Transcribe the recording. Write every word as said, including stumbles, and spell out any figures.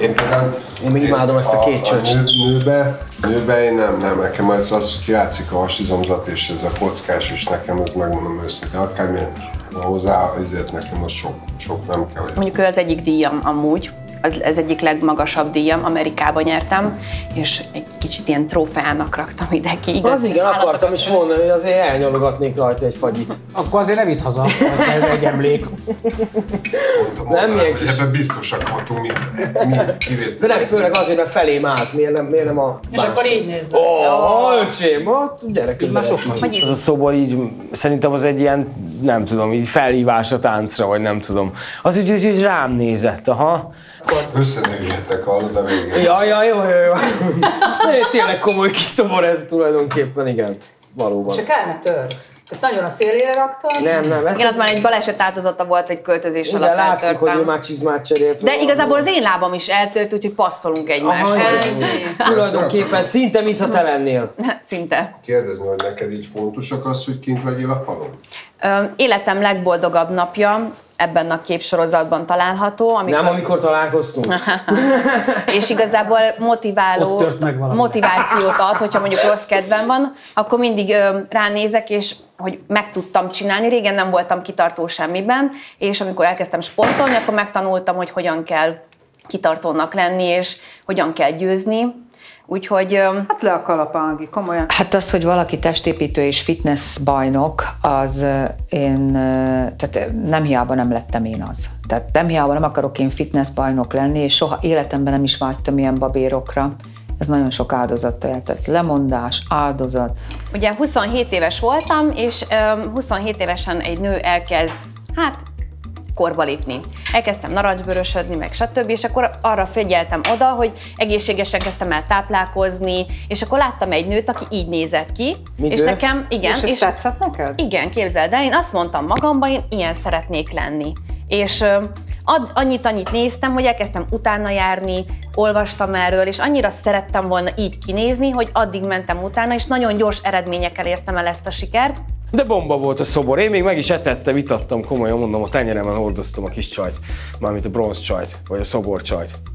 Én például... Én még imádom ezt a két csöcst. Nő, nőbe, nőbe én nem, nem. Nekem az, az hogy kijátszik a hasizomzat és ez a kockás, és nekem ez megmondom őszintén. Akármilyen hozzá, ezért nekem az sok, sok nem kell. Mondjuk ő az egyik díjam amúgy. Ez egyik legmagasabb díjam, Amerikában nyertem, és egy kicsit ilyen trófeának raktam ide ki. Igaz, az igen, akartam is mondani, hogy azért elnyalogatnék rajta egy fagyit. Akkor azért ne vidd haza, ha ez egy emlék. Mondtam, nem milyen kis... Ebben biztosak voltunk, mint, mint kivétel. De nem, főleg azért, mert felém állt, miért nem, miért nem a... És más. Akkor így nézd. Ó, oh, öcsém, gyere közel egy kicsit. Ez a szobor így, szerintem az egy ilyen, nem tudom, így felhívás a táncra, vagy nem tudom. Az így, így, így rám nézett, aha. Összenőjöttek, hallod a végén. Ja, ja, jó, jó, jó. Tényleg komoly kis szobor ez tulajdonképpen, igen. Valóban. Csak el ne tör. Tehát nagyon a szélére raktad. Nem, nem. Igen, az már egy baleset áldozata volt, egy költözés ugye alatt látszik, eltörtem. hogy ő már csizmát cserélt. De igazából az én lábam is eltört, úgyhogy passzolunk egymáshoz. Tulajdonképpen szinte, mintha te lennél. Szinte. Kérdezni, hogy neked így fontosak az, hogy kint legyél a falon? Ö, életem legboldogabb napja ebben a képsorozatban található. Amikor... Nem, amikor találkoztunk. És igazából motiváló, motivációt ad, hogyha mondjuk rossz kedvem van, akkor mindig ö, ránézek, és hogy meg tudtam csinálni. Régen nem voltam kitartó semmiben, és amikor elkezdtem sportolni, akkor megtanultam, hogy hogyan kell kitartónak lenni, és hogyan kell győzni. Úgyhogy... Hát le a kalapági, komolyan. Hát az, hogy valaki testépítő és fitness bajnok, az én, tehát nem hiába nem lettem én az. Tehát nem hiába nem akarok én fitness bajnok lenni, és soha életemben nem is vágytam ilyen babérokra. Ez nagyon sok áldozattal járt, tehát lemondás, áldozat. Ugye huszonhét éves voltam, és huszonhét évesen egy nő elkezd, hát korba lépni. Elkezdtem narancsbőrösödni, meg stb. És akkor arra figyeltem oda, hogy egészségesen kezdtem el táplálkozni, és akkor láttam egy nőt, aki így nézett ki. Mint és ő? nekem, igen. És ez tetszett neked? Igen, képzeld el, én azt mondtam magamban, én ilyen szeretnék lenni. És ad, annyit-annyit néztem, hogy elkezdtem utána járni, olvastam erről, és annyira szerettem volna így kinézni, hogy addig mentem utána, és nagyon gyors eredményekkel értem el ezt a sikert. De bomba volt a szobor, én még meg is etettem, itattam, komolyan mondom, a tenyeremen hordoztam a kis csajt, mármint a bronz csajt, vagy a szobor csajt.